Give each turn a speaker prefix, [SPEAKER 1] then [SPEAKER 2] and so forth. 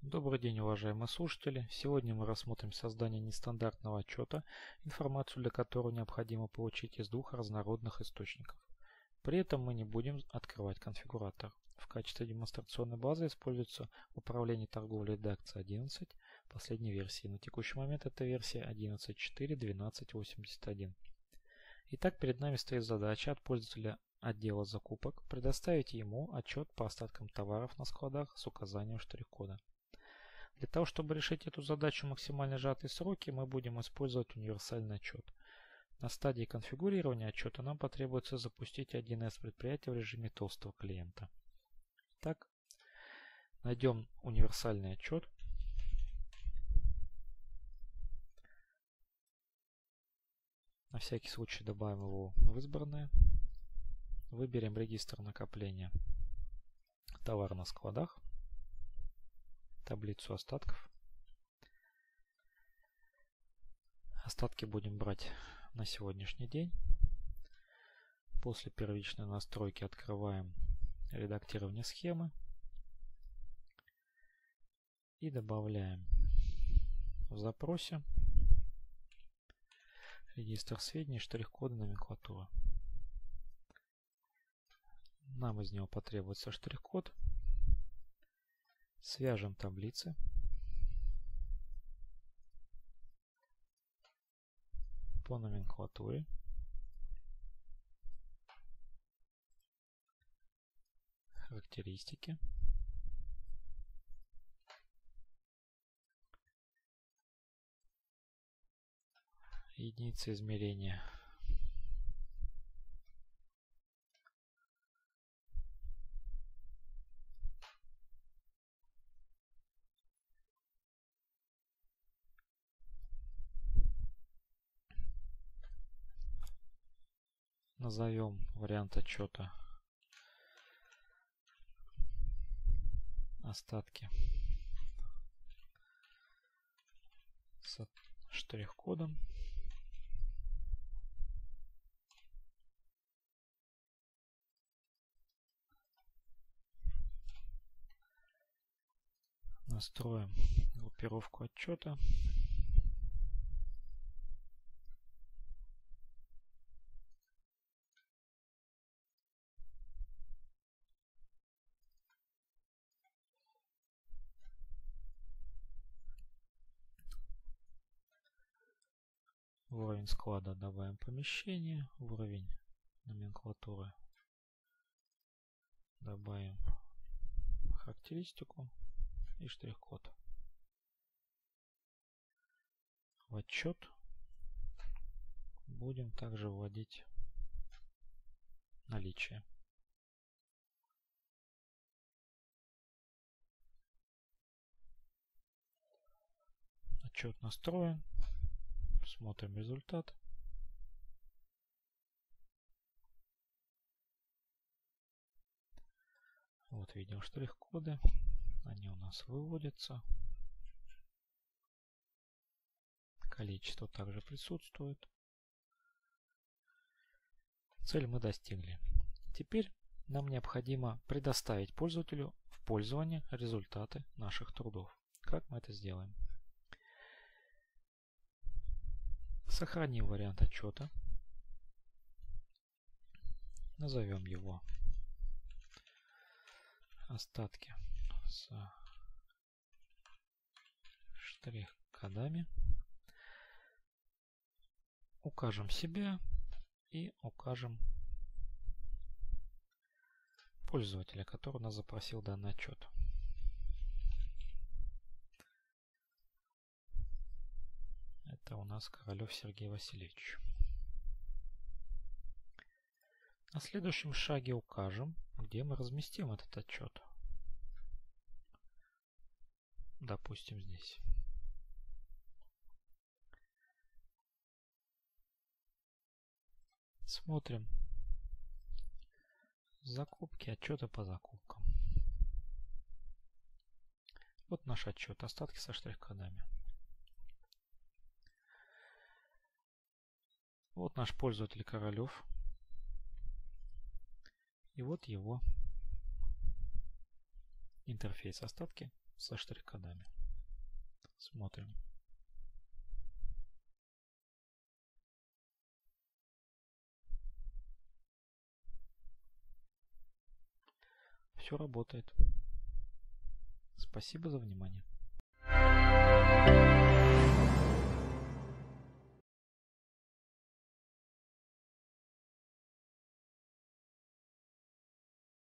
[SPEAKER 1] Добрый день, уважаемые слушатели! Сегодня мы рассмотрим создание нестандартного отчета, информацию для которого необходимо получить из двух разнородных источников. При этом мы не будем открывать конфигуратор. В качестве демонстрационной базы используется управление торговлей редакции 11 последней версии. На текущий момент это версия 11.4.12.81. Итак, перед нами стоит задача от пользователя отдела закупок предоставить ему отчет по остаткам товаров на складах с указанием штрих-кода. Для того, чтобы решить эту задачу в максимально сжатые сроки, мы будем использовать универсальный отчет. На стадии конфигурирования отчета нам потребуется запустить 1С предприятие в режиме толстого клиента. Итак, найдем универсальный отчет. На всякий случай добавим его в избранное. Выберем регистр накопления товар на складах, таблицу остатков. Остатки будем брать на сегодняшний день. После первичной настройки открываем редактирование схемы и добавляем в запросе регистр сведений, штрих-коды, номенклатура. Нам из него потребуется штрих-код. Свяжем таблицы. По номенклатуре. Характеристики. Единицы измерения. Назовем вариант отчета остатки с штрих-кодом. Настроим группировку отчета. В уровень склада добавим помещение, в уровень номенклатуры добавим характеристику и штрих-код. В отчет будем также вводить наличие. Отчет настроен. Смотрим результат. Вот видим штрих-коды. Они у нас выводятся. Количество также присутствует. Цель мы достигли. Теперь нам необходимо предоставить пользователю в пользование результаты наших трудов. Как мы это сделаем? Сохраним вариант отчета. Назовем его остатки с штрих-кодами. Укажем себя и укажем пользователя, который нас запросил данный отчет. Это у нас Королев Сергей Васильевич. На следующем шаге укажем, где мы разместим этот отчет. Допустим, здесь. Смотрим закупки, отчеты по закупкам. Вот наш отчет, остатки со штрих-кодами. Вот наш пользователь Королев. И вот его интерфейс остатки со штрих-кодами. Смотрим. Все работает. Спасибо за внимание.